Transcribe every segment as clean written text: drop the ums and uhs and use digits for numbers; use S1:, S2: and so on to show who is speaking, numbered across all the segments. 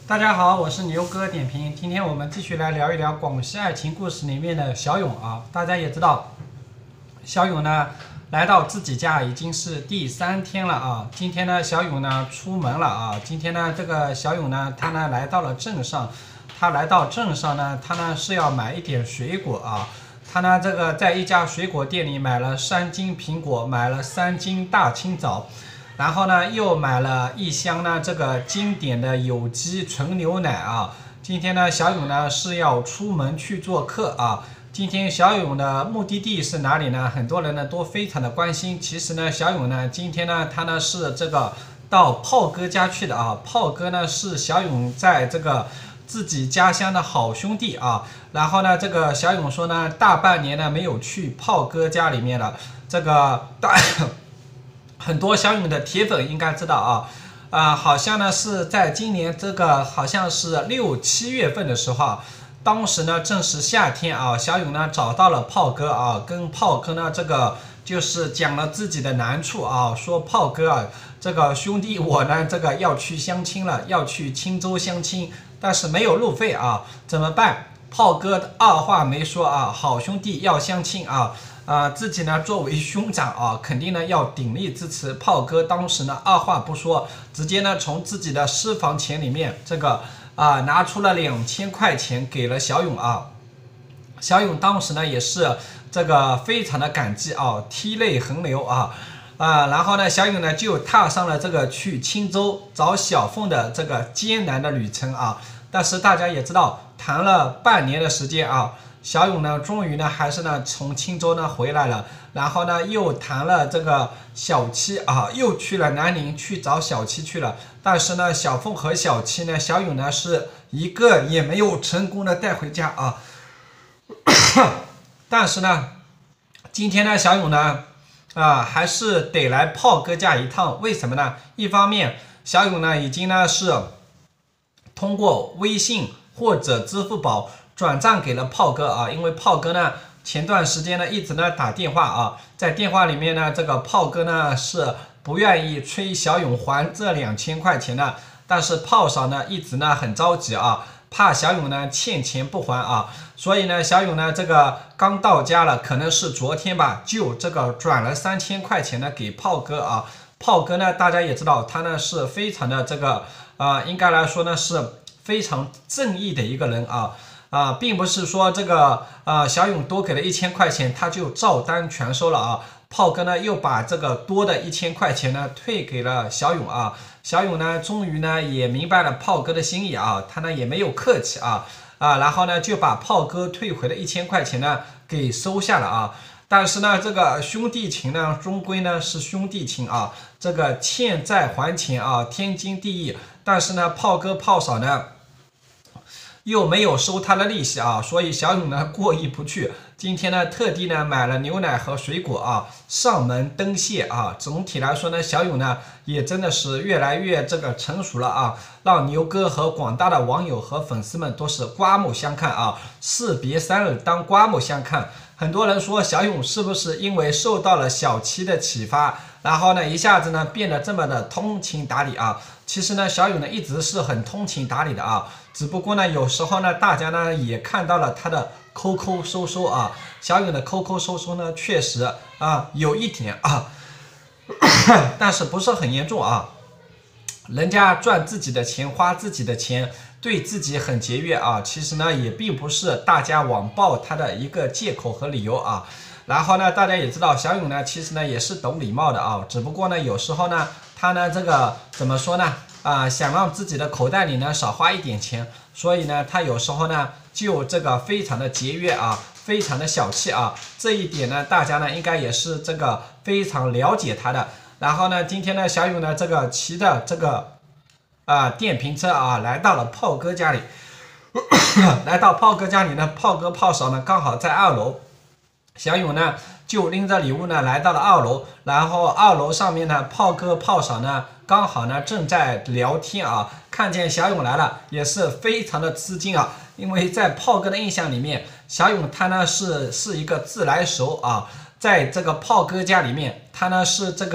S1: 大家好，我是牛哥点评。今天我们继续来聊一聊广西爱情故事里面的小勇啊。大家也知道，小勇呢来到自己家已经是第3天了啊。今天呢，小勇呢出门了啊。今天呢，这个小勇呢，他呢来到了镇上。他来到镇上呢，他呢是要买一点水果啊。他呢这个在一家水果店里买了3斤苹果，买了3斤大青枣。然后呢，又买了1箱呢这个经典的有机纯牛奶啊。今天呢，小勇呢是要出门去做客啊。今天小勇的目的地是哪里呢？很多人呢都非常的关心。其实呢，小勇呢今天呢他呢是这个到炮哥家去的啊。炮哥呢是小勇在这个自己家乡的好兄弟啊。然后呢，这个小勇说呢，大半年呢没有去炮哥家里面了。这个很多小勇的铁粉应该知道啊，好像呢是在今年这个好像是6、7月份的时候啊，当时呢正是夏天啊，小勇呢找到了炮哥啊，跟炮哥呢这个就是讲了自己的难处啊，说炮哥啊，这个兄弟我呢这个要去相亲了，要去青州相亲，但是没有路费啊，怎么办？炮哥二话没说啊，好兄弟要相亲啊。自己呢作为兄长啊，肯定呢要鼎力支持。炮哥当时呢二话不说，直接呢从自己的私房钱里面这个拿出了2000块钱给了小勇啊。小勇当时呢也是这个非常的感激啊，涕泪横流啊。然后呢，小勇呢就踏上了这个去青州找小凤的这个艰难的旅程啊。但是大家也知道，谈了半年的时间啊。小勇呢，终于呢，还是呢从青州呢回来了，然后呢又谈了这个小七啊，又去了南宁去找小七去了。但是呢，小凤和小七呢，小勇呢是一个也没有成功的带回家啊。但是呢，今天呢，小勇呢还是得来炮哥家一趟。为什么呢？一方面，小勇呢已经呢是通过微信或者支付宝转账给了炮哥啊，因为炮哥呢前段时间呢一直呢打电话啊，在电话里面呢，这个炮哥呢是不愿意催小勇还这2000块钱的，但是炮嫂呢一直呢很着急啊，怕小勇呢欠钱不还啊，所以呢小勇呢这个刚到家了，可能是昨天吧，就这个转了3000块钱呢给炮哥啊。炮哥呢大家也知道，他呢是非常的这个应该来说呢是非常正义的一个人啊。并不是说这个小勇多给了1000块钱，他就照单全收了啊。炮哥呢又把这个多的1000块钱呢退给了小勇啊。小勇呢终于呢也明白了炮哥的心意啊，他呢也没有客气然后呢就把炮哥退回的1000块钱呢给收下了啊。但是呢，这个兄弟情呢，终归呢是兄弟情啊，这个欠债还钱啊，天经地义。但是呢，炮哥炮嫂呢又没有收他的利息啊，所以小勇呢过意不去。今天呢特地呢买了牛奶和水果啊，上门登谢啊。总体来说呢，小勇呢也真的是越来越这个成熟了啊，让牛哥和广大的网友和粉丝们都是刮目相看啊。士别三日当刮目相看。很多人说小勇是不是因为受到了小七的启发，然后呢一下子呢变得这么的通情达理啊？其实呢，小勇呢一直是很通情达理的啊，只不过呢有时候呢大家呢也看到了他的抠抠搜搜啊。小勇的抠抠搜搜呢确实有一点但是不是很严重啊。人家赚自己的钱，花自己的钱，对自己很节约啊，其实呢也并不是大家网暴他的一个借口和理由啊。然后呢，大家也知道小勇呢其实呢也是懂礼貌的啊，只不过呢有时候呢他呢这个怎么说呢想让自己的口袋里呢少花一点钱，所以呢他有时候呢就这个非常的节约啊，非常的小气啊。这一点呢大家呢应该也是这个非常了解他的。然后呢，今天呢，小勇呢，这个骑的这个电瓶车啊，来到了炮哥家里。来到炮哥家里呢，炮哥炮嫂呢刚好在2楼，小勇呢就拎着礼物呢来到了2楼，然后2楼上面呢，炮哥炮嫂呢刚好呢正在聊天啊，看见小勇来了，也是非常的吃惊啊，因为在炮哥的印象里面，小勇他呢是一个自来熟啊。在这个炮哥家里面，他呢是这个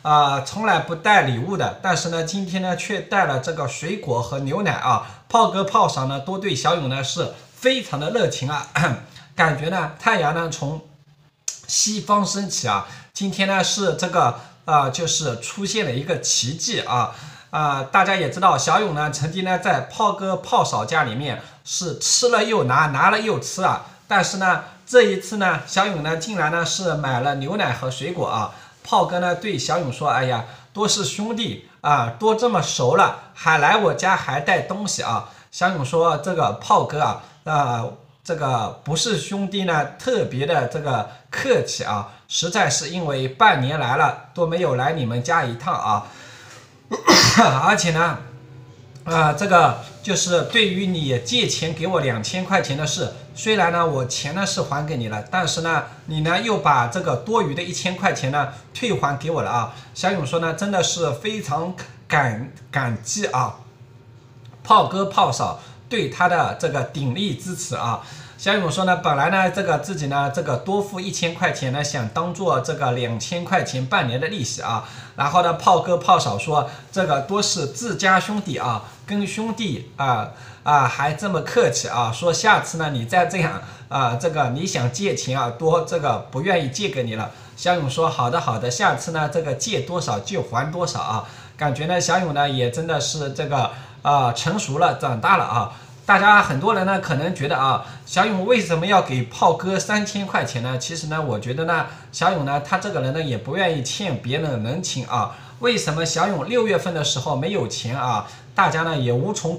S1: 从来不带礼物的，但是呢，今天呢却带了这个水果和牛奶啊。炮哥炮嫂呢都对小勇呢是非常的热情啊，感觉呢太阳呢从西方升起啊。今天呢是这个就是出现了一个奇迹啊。大家也知道，小勇呢曾经呢在炮哥炮嫂家里面是吃了又拿，拿了又吃啊。但是呢，这一次呢，小勇呢竟然呢是买了牛奶和水果啊。炮哥呢对小勇说：“哎呀，都是兄弟啊，都这么熟了，还来我家还带东西啊。”小勇说：“这个炮哥啊，这个不是兄弟呢，特别的这个客气啊，实在是因为半年来了都没有来你们家一趟啊。”而且呢，这个就是对于你借钱给我2000块钱的事，虽然呢我钱呢是还给你了，但是呢你呢又把这个多余的1000块钱呢退还给我了啊。小勇说呢，真的是非常感激啊，炮哥炮嫂对他的这个鼎力支持啊。小勇说呢，本来呢这个自己呢这个多付1000块钱呢，想当做这个2000块钱半年的利息啊。然后呢，炮哥炮嫂说这个都是自家兄弟啊，跟兄弟还这么客气啊，说下次呢你再这样这个你想借钱啊多这个不愿意借给你了。小勇说好的，下次呢这个借多少就还多少啊。感觉呢小勇呢也真的是这个成熟了，长大了啊。大家很多人呢可能觉得小勇为什么要给炮哥3000块钱呢？其实呢，我觉得呢，小勇呢他这个人呢也不愿意欠别人的人情啊。为什么小勇6月份的时候没有钱啊？大家呢也无从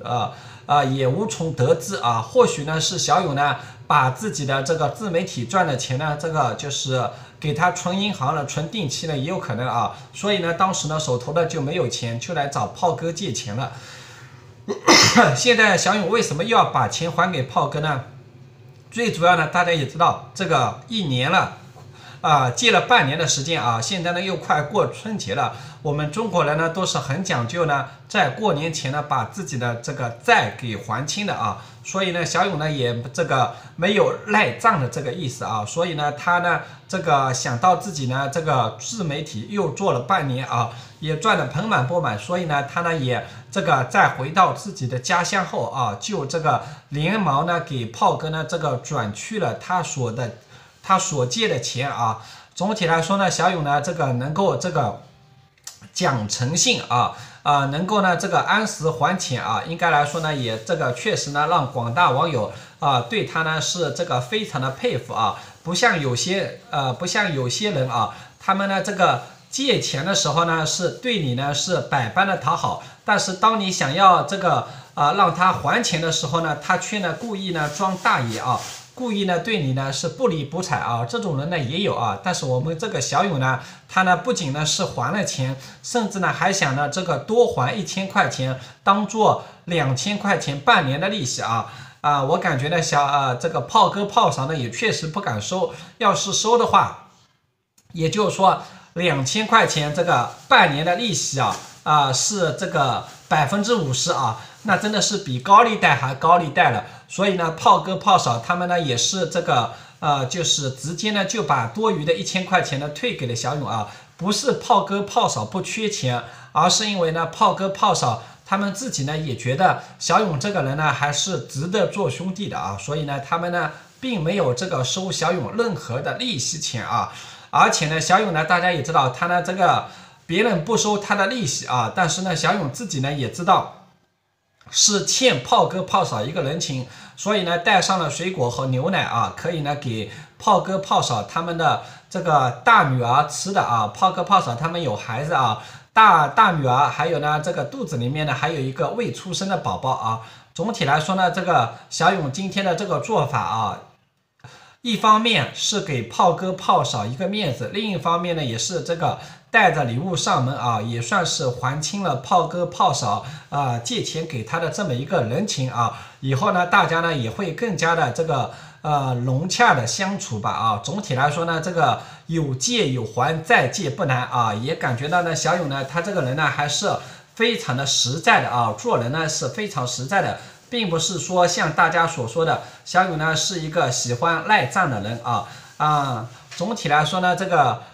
S1: 得知啊。或许呢是小勇呢把自己的这个自媒体赚的钱呢，这个就是给他存银行了，存定期了，也有可能啊。所以呢，当时呢手头呢就没有钱，就来找炮哥借钱了。现在小勇为什么又要把钱还给炮哥呢？最主要呢，大家也知道，这个1年了，借了半年的时间啊，现在呢又快过春节了。我们中国人呢都是很讲究呢，在过年前呢把自己的这个债给还清的啊。所以呢，小勇呢也这个没有赖账的这个意思啊。所以呢，他呢这个想到自己呢这个自媒体又做了半年啊，也赚得盆满钵满，所以呢他呢也这个再回到自己的家乡后啊，就这个连忙呢给炮哥呢这个转去了他所借的钱啊。总体来说呢，小勇呢这个能够这个讲诚信能够呢这个按时还钱啊，应该来说呢也这个确实呢让广大网友对他呢是这个非常的佩服啊。不像有些人啊，他们呢这个借钱的时候呢是对你呢是百般的讨好，但是当你想要这个让他还钱的时候呢，他却呢故意呢装大爷啊，故意呢对你呢是不理不睬啊。这种人呢也有啊。但是我们这个小勇呢，他呢不仅呢是还了钱，甚至呢还想呢这个多还1000块钱，当做2000块钱半年的利息啊。我感觉呢这个炮哥炮嫂呢也确实不敢收，要是收的话，也就是说2000块钱这个半年的利息是这个50%啊，那真的是比高利贷还高利贷了。所以呢，炮哥炮嫂他们呢也是这个就是直接呢就把多余的1000块钱呢退给了小勇啊。不是炮哥炮嫂不缺钱，而是因为呢炮哥炮嫂他们自己呢也觉得小勇这个人呢还是值得做兄弟的啊，所以呢他们呢并没有这个收小勇任何的利息钱啊。而且呢，小勇呢，大家也知道，他呢这个别人不收他的利息啊，但是呢，小勇自己呢也知道是欠炮哥炮嫂一个人情，所以呢带上了水果和牛奶啊，可以呢给炮哥炮嫂他们的这个大女儿吃的啊。炮哥炮嫂他们有孩子啊，大女儿还有呢这个肚子里面呢还有一个未出生的宝宝啊。总体来说呢，这个小勇今天的这个做法一方面是给炮哥炮嫂一个面子，另一方面呢也是这个带着礼物上门啊，也算是还清了炮哥炮嫂借钱给他的这么一个人情啊。以后呢大家呢也会更加的这个融洽的相处吧啊。总体来说呢，这个有借有还，再借不难啊。也感觉到呢小勇呢他这个人呢还是非常的实在的啊，做人呢是非常实在的，并不是说像大家所说的小勇呢是一个喜欢赖账的人啊。总体来说呢，这个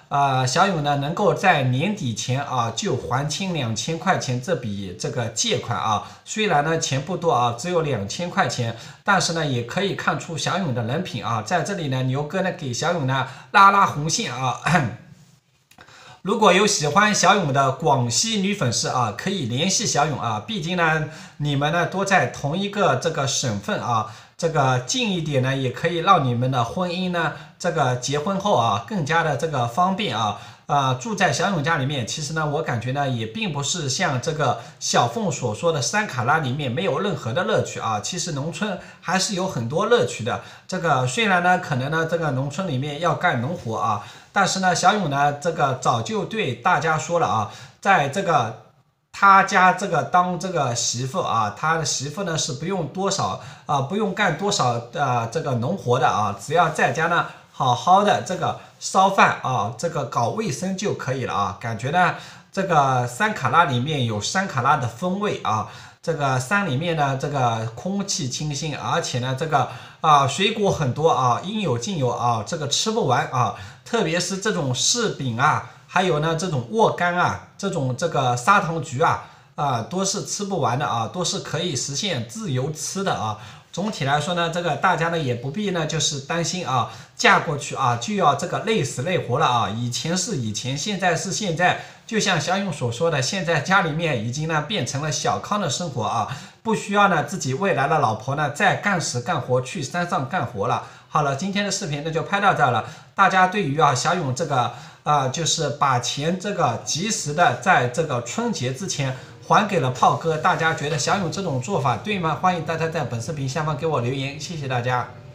S1: 小勇呢能够在年底前啊就还清2000块钱这笔这个借款啊，虽然呢钱不多啊，只有2000块钱，但是呢也可以看出小勇的人品啊。在这里呢，牛哥呢给小勇呢拉红线啊。如果有喜欢小勇的广西女粉丝啊，可以联系小勇啊，毕竟呢你们呢都在同一个这个省份啊，这个近一点呢，也可以让你们的婚姻呢这个结婚后啊更加的这个方便啊。住在小勇家里面，其实呢，我感觉呢，也并不是像这个小凤所说的山卡拉里面没有任何的乐趣啊。其实农村还是有很多乐趣的。这个虽然呢，可能呢，这个农村里面要干农活啊，但是呢，小勇呢，这个早就对大家说了啊，在这个他家这个当这个媳妇啊，他的媳妇呢是不用不用干多少这个农活的啊，只要在家呢好好的这个烧饭啊，这个搞卫生就可以了啊。感觉呢，这个山卡拉里面有山卡拉的风味啊。这个山里面呢，这个空气清新，而且呢，这个水果很多啊，应有尽有啊，这个吃不完啊。特别是这种柿饼啊，还有呢这种沃柑啊，这种这个砂糖橘啊，都是吃不完的啊，都是可以实现自由吃的啊。总体来说呢，这个大家呢也不必呢，就是担心啊，嫁过去啊就要这个累死累活了啊。以前是以前，现在是现在。就像小勇所说的，现在家里面已经呢变成了小康的生活啊，不需要呢自己未来的老婆呢再干死干活去山上干活了。好了，今天的视频呢就拍到这了。大家对于小勇这个就是把钱这个及时的在这个春节之前还给了炮哥，大家觉得小勇这种做法对吗？欢迎大家在本视频下方给我留言，谢谢大家。